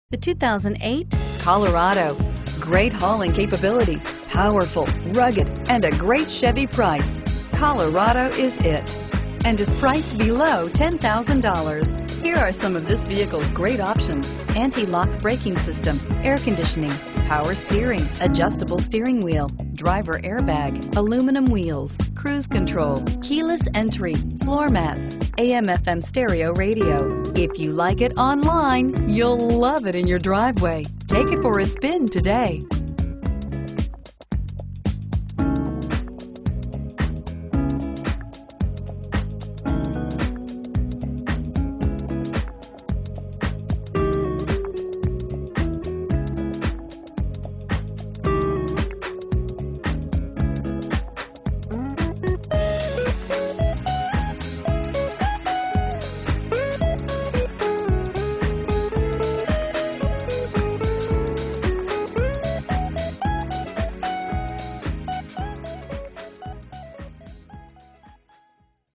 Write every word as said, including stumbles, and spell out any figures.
The two thousand eight Colorado. Great hauling capability, powerful, rugged, and a great Chevy price. Colorado is it, and is priced below ten thousand dollars. Here are some of this vehicle's great options: anti-lock braking system, air conditioning, power steering, adjustable steering wheel, driver airbag, aluminum wheels, cruise control, keyless entry, floor mats, A M F M stereo radio. If you like it online, you'll love it in your driveway. Take it for a spin today.